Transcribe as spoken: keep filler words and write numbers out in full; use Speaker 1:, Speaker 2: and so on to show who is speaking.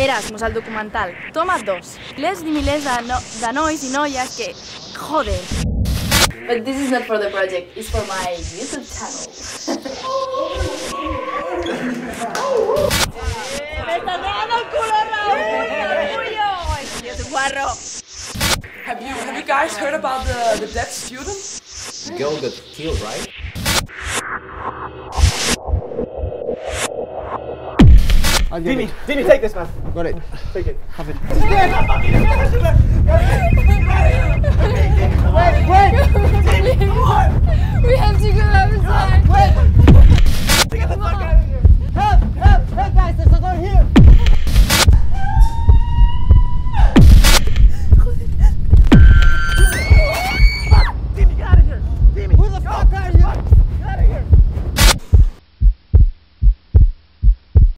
Speaker 1: Erasmus, el documental. Toma dos. Milers i milers de, no, de nois i noies que... Joder! But this is not for the project, it's for my YouTube channel. ¡Me está pegando el culo, Raúl! ¡Orgullo! ¡Tío, tu guarro!
Speaker 2: Have you, have you guys heard about the, the dead student?
Speaker 3: The girl got killed, right?
Speaker 4: Dini, Dini, take this, man.
Speaker 3: Got it.
Speaker 4: Take it.
Speaker 3: Have it.
Speaker 4: Wait, wait!
Speaker 1: We have to go outside!
Speaker 4: Wait! Get the fuck out of here! Help! Help! Help, guys! There's a door here! Fuck! Dini, get out of here! Dini! Who the fuck are you? Get out of here!